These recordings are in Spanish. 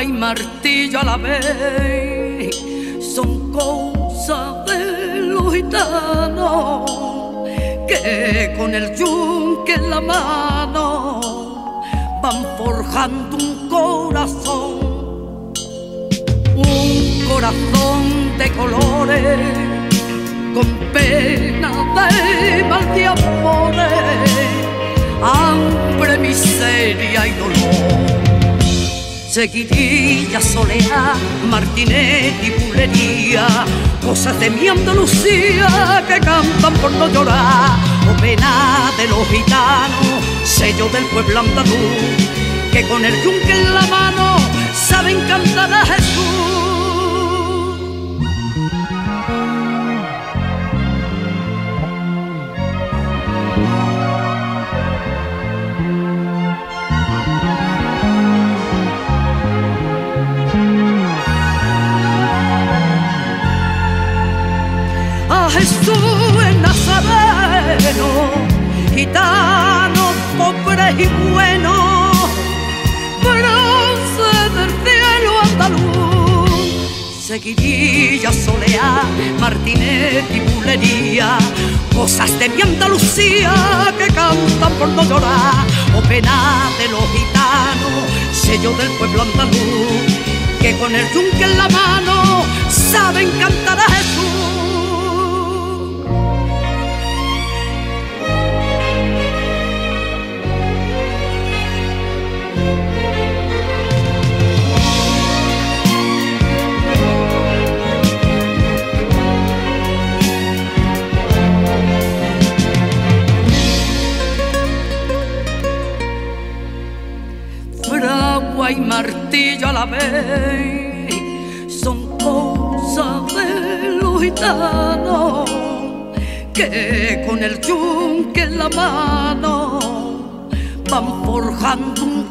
y martillo a la vez son cosas de los gitanos que con el yunque en la mano van forjando un corazón de colores con pena de mal de amores, hambre, miseria y dolor. Seguidilla, soleá, martinete y bulería, cosas de mi Andalucía que cantan por no llorar. O pena de los gitanos, sello del pueblo andaluz, que con el yunque en la mano saben cantar a Jesús. A Jesús en Nazareno, gitano, pobre y bueno, bronce del cielo andaluz. Seguidilla, soleá, martinete y bulería, cosas de mi Andalucía que cantan por no llorar. O pena de los gitanos, sello del pueblo andaluz, que con el yunque en la mano saben cantar a Jesús. Fragua y martillo a la vez son cosas de los gitanos que con el yunque en la mano van forjando un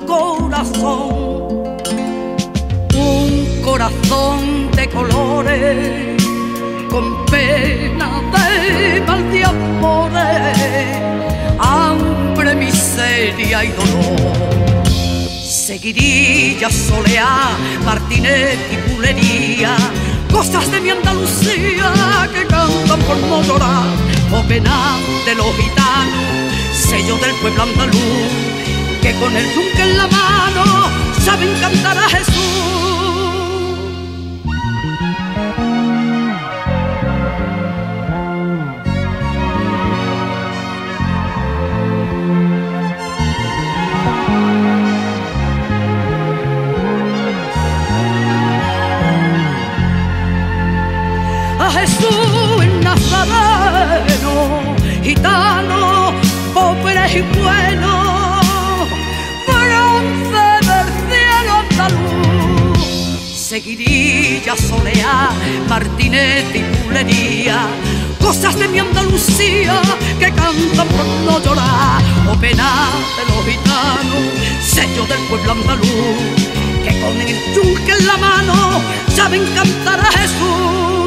corazón de colores con pena de mal de amores, hambre, miseria y dolor. Seguidilla, soleá, martinete y bulería, cosas de mi Andalucía que cantan por no llorar. O pena de los gitanos, sello del pueblo andaluz, que con el yunque en la mano saben cantar a Jesús. A Jesús en Nazareno, gitano, pobre y bueno, bronce del cielo andaluz. Seguidilla, soleá, martinete y bulería, cosas de mi Andalucía que cantan por no llorar. O pena de los gitanos, sello del pueblo andaluz, que con el yunque en la mano saben cantar a Jesús.